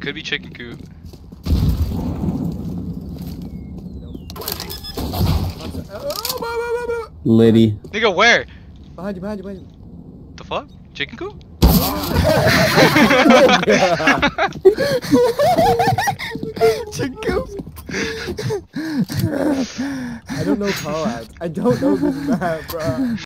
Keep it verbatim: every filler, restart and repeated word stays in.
could be chicken coop. Liddy. Nigga, where? Behind you, behind you, behind you. The fuck? Chicken coop? Chicken coop. I don't know Poads. I don't know this map, bro.